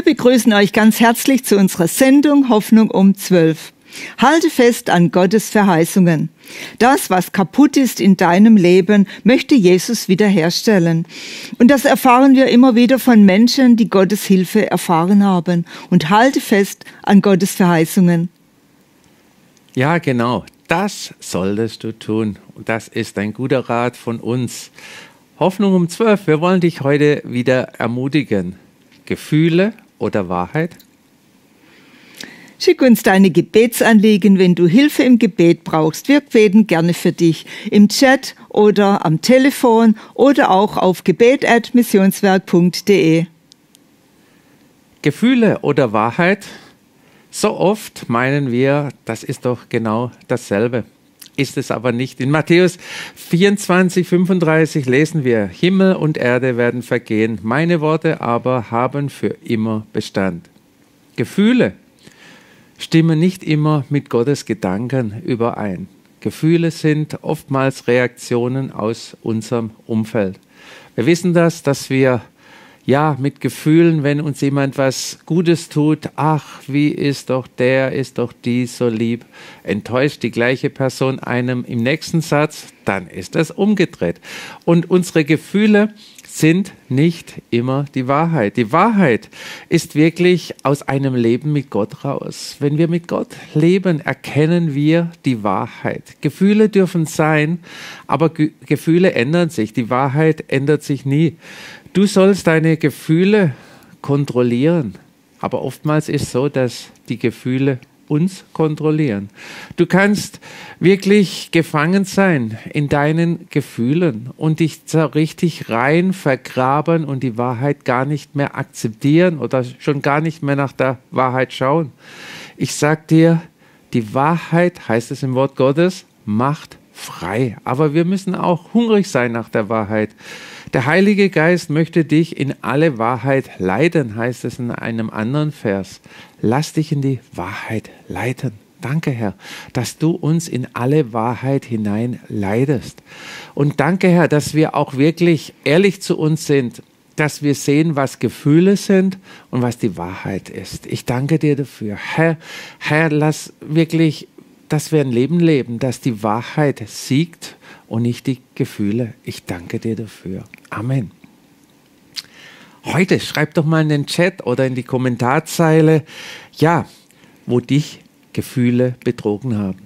begrüßen euch ganz herzlich zu unserer Sendung Hoffnung um 12. Halte fest an Gottes Verheißungen. Das, was kaputt ist in deinem Leben, möchte Jesus wiederherstellen. Und das erfahren wir immer wieder von Menschen, die Gottes Hilfe erfahren haben. Und halte fest an Gottes Verheißungen. Ja, genau. Das solltest du tun. Und das ist ein guter Rat von uns. Hoffnung um 12. Wir wollen dich heute wieder ermutigen. Gefühle oder Wahrheit? Schick uns deine Gebetsanliegen, wenn du Hilfe im Gebet brauchst. Wir beten gerne für dich im Chat oder am Telefon oder auch auf gebet@missionswerk.de. Gefühle oder Wahrheit? So oft meinen wir, das ist doch genau dasselbe. Ist es aber nicht. In Matthäus 24,35 lesen wir: Himmel und Erde werden vergehen, meine Worte aber haben für immer Bestand. Gefühle stimmen nicht immer mit Gottes Gedanken überein. Gefühle sind oftmals Reaktionen aus unserem Umfeld. Wir wissen das, dass wir mit Gefühlen, wenn uns jemand was Gutes tut, ach, wie ist doch die so lieb, enttäuscht die gleiche Person einem im nächsten Satz, dann ist das umgedreht. Und unsere Gefühle sind nicht immer die Wahrheit. Die Wahrheit ist wirklich aus einem Leben mit Gott raus. Wenn wir mit Gott leben, erkennen wir die Wahrheit. Gefühle dürfen sein, aber Gefühle ändern sich. Die Wahrheit ändert sich nie. Du sollst deine Gefühle kontrollieren, aber oftmals ist es so, dass die Gefühle uns kontrollieren. Du kannst wirklich gefangen sein in deinen Gefühlen und dich so richtig rein vergraben und die Wahrheit gar nicht mehr akzeptieren oder schon gar nicht mehr nach der Wahrheit schauen. Ich sag dir, die Wahrheit, heißt es im Wort Gottes, macht frei. Aber wir müssen auch hungrig sein nach der Wahrheit. Der Heilige Geist möchte dich in alle Wahrheit leiten, heißt es in einem anderen Vers. Lass dich in die Wahrheit leiten. Danke, Herr, dass du uns in alle Wahrheit hinein leitest. Und danke, Herr, dass wir auch wirklich ehrlich zu uns sind, dass wir sehen, was Gefühle sind und was die Wahrheit ist. Ich danke dir dafür. Herr, lass wirklich, dass wir ein Leben leben, dass die Wahrheit siegt und nicht die Gefühle. Ich danke dir dafür. Amen. Heute schreib doch mal in den Chat oder in die Kommentarzeile, wo dich Gefühle betrogen haben.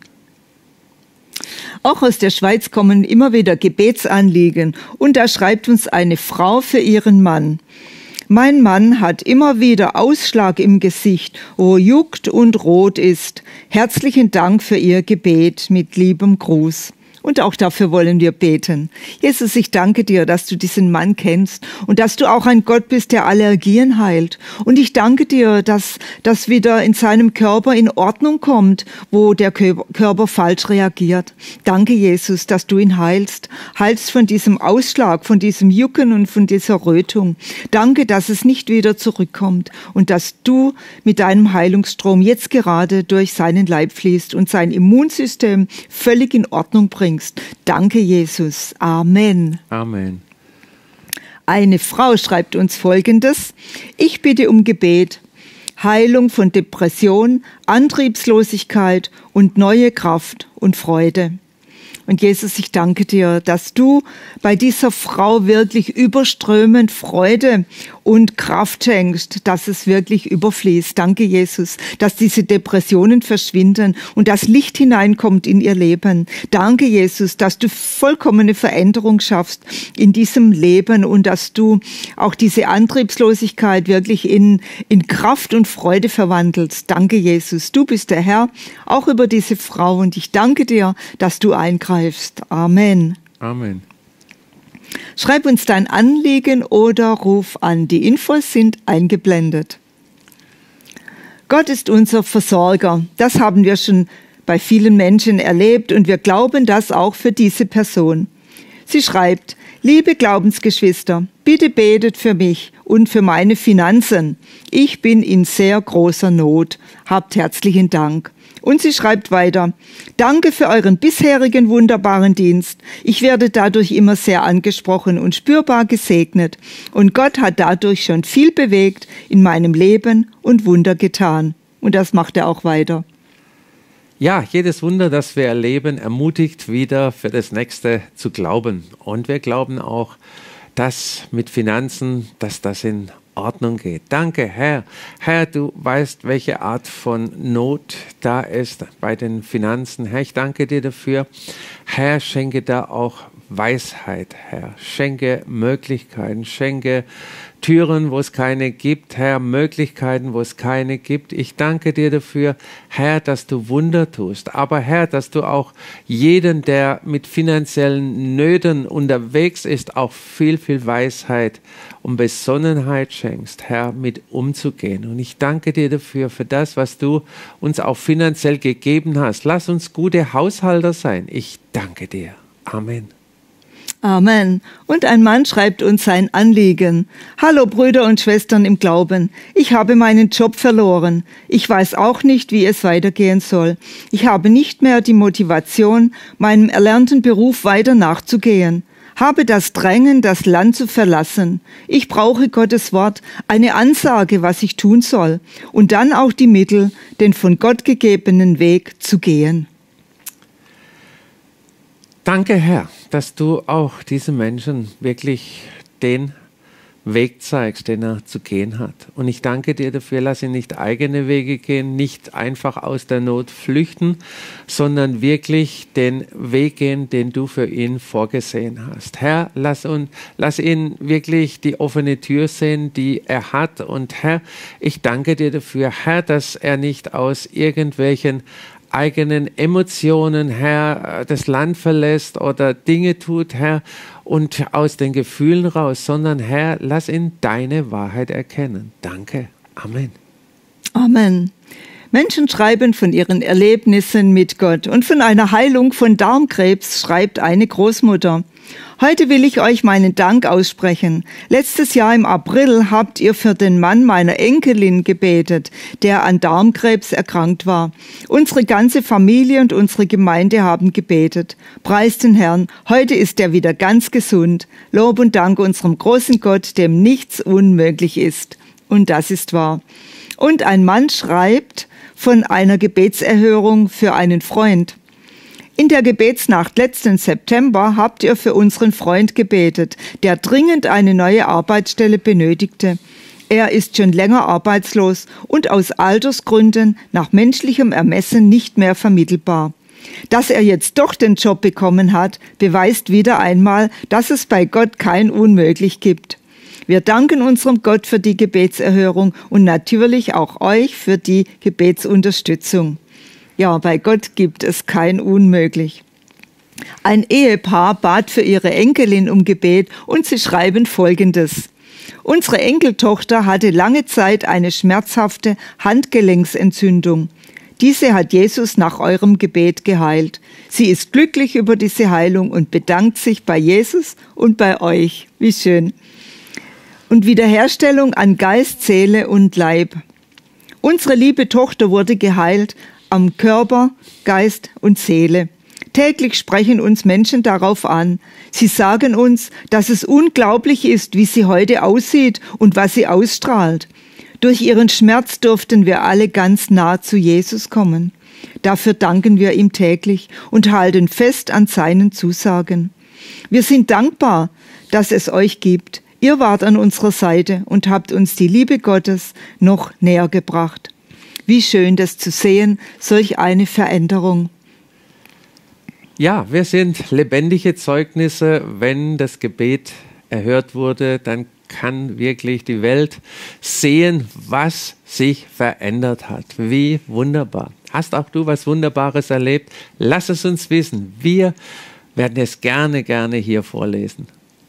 Auch aus der Schweiz kommen immer wieder Gebetsanliegen und da schreibt uns eine Frau für ihren Mann. Mein Mann hat immer wieder Ausschlag im Gesicht, wo juckt und rot ist. Herzlichen Dank für Ihr Gebet mit liebem Gruß. Und auch dafür wollen wir beten. Jesus, ich danke dir, dass du diesen Mann kennst und dass du auch ein Gott bist, der Allergien heilt. Und ich danke dir, dass das wieder in seinem Körper in Ordnung kommt, wo der Körper falsch reagiert. Danke, Jesus, dass du ihn heilst. Heilst von diesem Ausschlag, von diesem Jucken und von dieser Rötung. Danke, dass es nicht wieder zurückkommt und dass du mit deinem Heilungsstrom jetzt gerade durch seinen Leib fließt und sein Immunsystem völlig in Ordnung bringst. Danke, Jesus. Amen. Amen. Eine Frau schreibt uns Folgendes: Ich bitte um Gebet, Heilung von Depression, Antriebslosigkeit und neue Kraft und Freude. Und Jesus, ich danke dir, dass du bei dieser Frau wirklich überströmend Freude und Kraft schenkst, dass es wirklich überfließt. Danke, Jesus, dass diese Depressionen verschwinden und das Licht hineinkommt in ihr Leben. Danke, Jesus, dass du vollkommene Veränderung schaffst in diesem Leben und dass du auch diese Antriebslosigkeit wirklich in Kraft und Freude verwandelst. Danke, Jesus, du bist der Herr, auch über diese Frau und ich danke dir, dass du eingreifst. Amen. Amen. Schreib uns dein Anliegen oder ruf an. Die Infos sind eingeblendet. Gott ist unser Versorger. Das haben wir schon bei vielen Menschen erlebt und wir glauben das auch für diese Person. Sie schreibt: Liebe Glaubensgeschwister, bitte betet für mich und für meine Finanzen. Ich bin in sehr großer Not. Habt herzlichen Dank. Und sie schreibt weiter: Danke für euren bisherigen wunderbaren Dienst. Ich werde dadurch immer sehr angesprochen und spürbar gesegnet. Und Gott hat dadurch schon viel bewegt in meinem Leben und Wunder getan. Und das macht er auch weiter. Ja, jedes Wunder, das wir erleben, ermutigt wieder für das Nächste zu glauben. Und wir glauben auch, dass mit Finanzen, dass das in Ordnung geht. Danke, Herr. Herr, du weißt, welche Art von Not da ist bei den Finanzen. Herr, ich danke dir dafür. Herr, schenke da auch Weisheit, Herr. Schenke Möglichkeiten, schenke Türen, wo es keine gibt, Herr, Möglichkeiten, wo es keine gibt. Ich danke dir dafür, Herr, dass du Wunder tust. Aber Herr, dass du auch jeden, der mit finanziellen Nöten unterwegs ist, auch viel, viel Weisheit und Besonnenheit schenkst, Herr, mit umzugehen. Und ich danke dir dafür, für das, was du uns auch finanziell gegeben hast. Lass uns gute Haushalter sein. Ich danke dir. Amen. Amen. Und ein Mann schreibt uns sein Anliegen. Hallo Brüder und Schwestern im Glauben. Ich habe meinen Job verloren. Ich weiß auch nicht, wie es weitergehen soll. Ich habe nicht mehr die Motivation, meinem erlernten Beruf weiter nachzugehen. Habe das Drängen, das Land zu verlassen. Ich brauche Gottes Wort, eine Ansage, was ich tun soll. Und dann auch die Mittel, den von Gott gegebenen Weg zu gehen. Danke, Herr, dass du auch diesen Menschen wirklich den Weg zeigst, den er zu gehen hat. Und ich danke dir dafür, lass ihn nicht eigene Wege gehen, nicht einfach aus der Not flüchten, sondern wirklich den Weg gehen, den du für ihn vorgesehen hast. Herr, lass ihn wirklich die offene Tür sehen, die er hat. Und Herr, ich danke dir dafür, Herr, dass er nicht aus irgendwelchen eigenen Emotionen, Herr, das Land verlässt oder Dinge tut, Herr, und aus den Gefühlen raus, sondern Herr, lass ihn deine Wahrheit erkennen. Danke. Amen. Amen. Menschen schreiben von ihren Erlebnissen mit Gott und von einer Heilung von Darmkrebs schreibt eine Großmutter. Heute will ich euch meinen Dank aussprechen. Letztes Jahr im April habt ihr für den Mann meiner Enkelin gebetet, der an Darmkrebs erkrankt war. Unsere ganze Familie und unsere Gemeinde haben gebetet. Preist den Herrn, heute ist er wieder ganz gesund. Lob und Dank unserem großen Gott, dem nichts unmöglich ist. Und das ist wahr. Und ein Mann schreibt von einer Gebetserhörung für einen Freund. In der Gebetsnacht letzten September habt ihr für unseren Freund gebetet, der dringend eine neue Arbeitsstelle benötigte. Er ist schon länger arbeitslos und aus Altersgründen nach menschlichem Ermessen nicht mehr vermittelbar. Dass er jetzt doch den Job bekommen hat, beweist wieder einmal, dass es bei Gott kein Unmöglich gibt. Wir danken unserem Gott für die Gebetserhörung und natürlich auch euch für die Gebetsunterstützung. Ja, bei Gott gibt es kein Unmöglich. Ein Ehepaar bat für ihre Enkelin um Gebet und sie schreiben Folgendes. Unsere Enkeltochter hatte lange Zeit eine schmerzhafte Handgelenksentzündung. Diese hat Jesus nach eurem Gebet geheilt. Sie ist glücklich über diese Heilung und bedankt sich bei Jesus und bei euch. Wie schön. Und Wiederherstellung an Geist, Seele und Leib. Unsere liebe Tochter wurde geheilt am Körper, Geist und Seele. Täglich sprechen uns Menschen darauf an. Sie sagen uns, dass es unglaublich ist, wie sie heute aussieht und was sie ausstrahlt. Durch ihren Schmerz durften wir alle ganz nah zu Jesus kommen. Dafür danken wir ihm täglich und halten fest an seinen Zusagen. Wir sind dankbar, dass es euch gibt. Ihr wart an unserer Seite und habt uns die Liebe Gottes noch näher gebracht. Wie schön, das zu sehen, solch eine Veränderung. Ja, wir sind lebendige Zeugnisse. Wenn das Gebet erhört wurde, dann kann wirklich die Welt sehen, was sich verändert hat. Wie wunderbar. Hast auch du was Wunderbares erlebt? Lass es uns wissen. Wir werden es gerne hier vorlesen.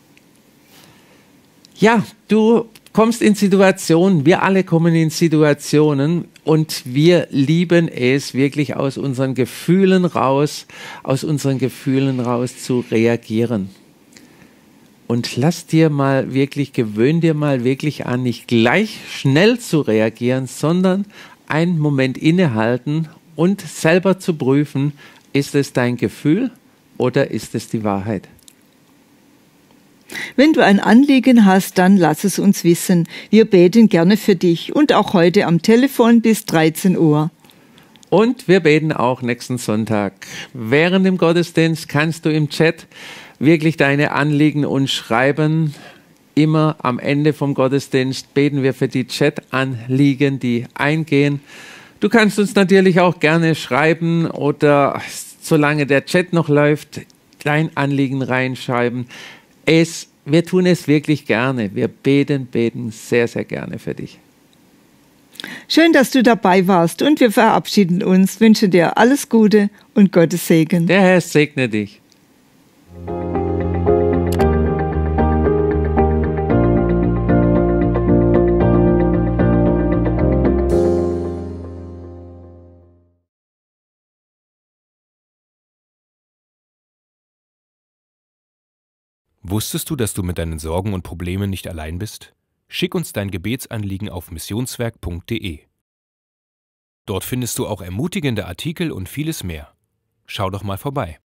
Ja, du kommst in Situationen, wir alle kommen in Situationen und wir lieben es wirklich aus unseren Gefühlen raus zu reagieren. Und gewöhn dir mal wirklich an, nicht gleich schnell zu reagieren, sondern einen Moment innehalten und selber zu prüfen, ist es dein Gefühl oder ist es die Wahrheit? Wenn du ein Anliegen hast, dann lass es uns wissen. Wir beten gerne für dich und auch heute am Telefon bis 13 Uhr. Und wir beten auch nächsten Sonntag. Während dem Gottesdienst kannst du im Chat wirklich deine Anliegen uns schreiben. Immer am Ende vom Gottesdienst beten wir für die Chat-Anliegen, die eingehen. Du kannst uns natürlich auch gerne schreiben oder solange der Chat noch läuft, dein Anliegen reinschreiben. Wir tun es wirklich gerne. Wir beten sehr, sehr gerne für dich. Schön, dass du dabei warst und wir verabschieden uns, wünschen dir alles Gute und Gottes Segen. Der Herr segne dich. Wusstest du, dass du mit deinen Sorgen und Problemen nicht allein bist? Schick uns dein Gebetsanliegen auf missionswerk.de. Dort findest du auch ermutigende Artikel und vieles mehr. Schau doch mal vorbei.